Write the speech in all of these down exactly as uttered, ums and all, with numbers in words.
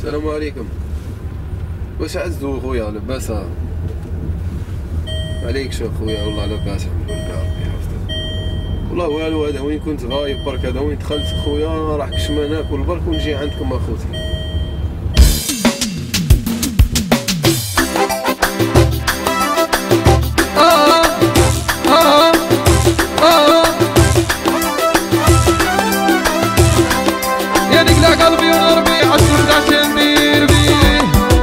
السلام عليكم. واش عزو خويا لاباس؟ عليكش خويا؟ والله لاباس الحمد لله ربي يحفظك. والله والو، هذا وين كنت غايب برك، هذا وين دخلت خويا راح كش ما ناكل برك ونجي عندكم اخوتي. قلبي ونربي عالسود عشان ندير بيه،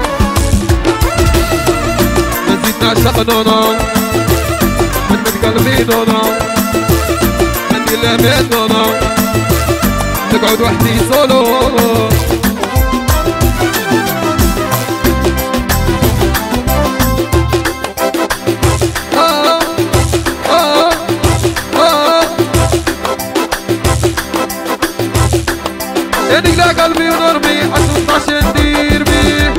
ما نزيد نعشق نونو، نمد قلبي نونو، ندير لهبات نونو، نقعد وحدي سولو. نقلع قلبي ونرمي عالسود عشان ندير بيه،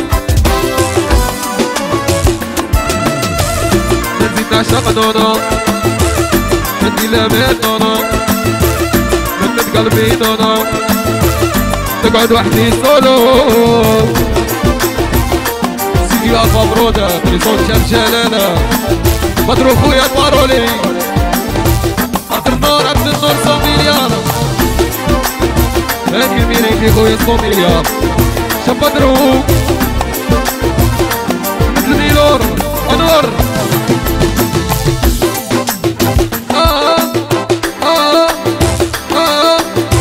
نزيد نعشق نونو، ندير لهبات نونو، نمد قلبي نونو، نقعد وحدي سولو. سيدي الفا برودة في صوت شاب جلالة، مضروب خويا طارولي، عبد النور عبد النور سو مليار، هادي ميري في خويا سو مليار، شاب مضروب مثل ميلور انور. آه آه آه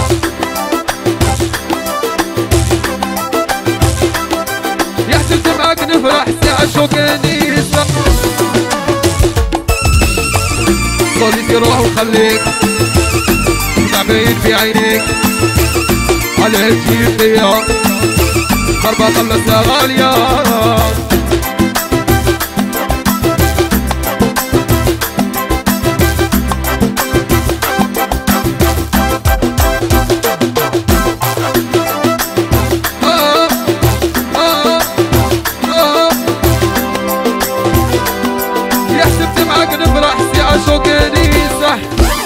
يا حسبت معاك نفرح ساعة شوكاني يسرق، صليتي روح وخليك تعبين في عينيك، على هالجيل فيا ضربة خلصها غالية. آه آه آه يا حسبت معاك نفرح ساعة شوكاني صح،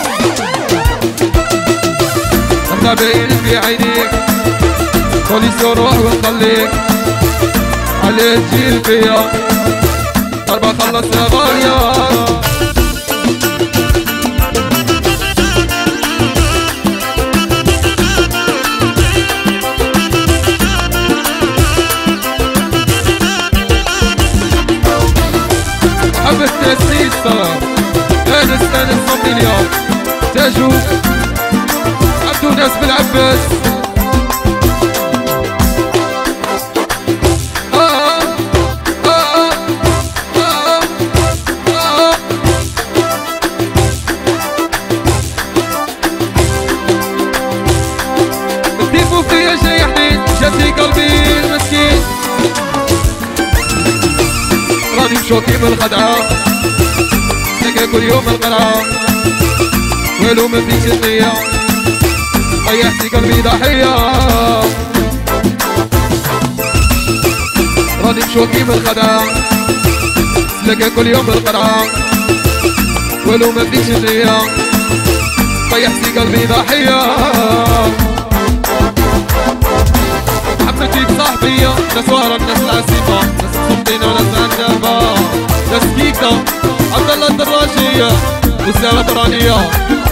باين في عينيك سوليسيون روح ونخليك، عليه تجيل فيا ضربة خلصها غالية. حبت تسيسة انا استانس صوتي اليوم تاجو عبدو ناس بالعباس. آه آه آه آه الديفو فيا جاي حنين، جاتلي قلبي المسكين، راني مشوكي من الخدعة، نلقى كل يوم القرعة، والو ما فيش النية، طيحتي قلبي ضحية، راني مشوكي من الخدعة، نلقى كل يوم القرعة، والو ما فيش النية، طيحتي قلبي ضحية. حبتي بصاحبية، ناس وهرة ناس العسيفة، ناس صمتينة وناس عنابة، ناس كيكة، عبد الله الدراجية وسارة درانية.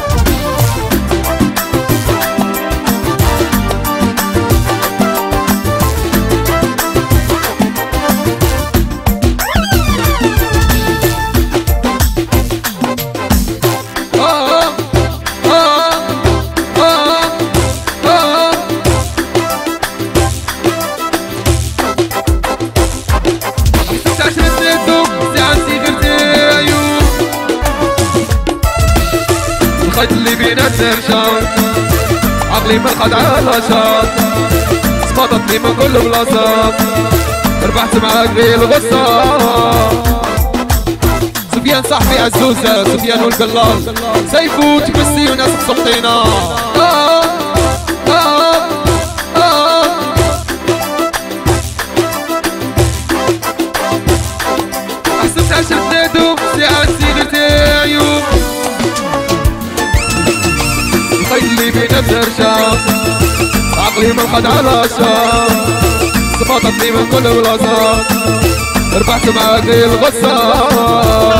الخيط اللي بينا ترشاط، عقلي من الخدعة لاشاط، سقطت لي من كل بلاصات، ربحت معاك في الغصة. سفيان صاحبي عزوزة، سفيان والقلال، سيفو تمسي وناس بسطينا. آه آه آه حسبت عشرة نادو ساعة سيدتي عيوب، الخيط اللي بينا ترشاط، عقلي من الخدعة لاشاط، صفات خلطني من كل بلاصة ربحت معاك الغصة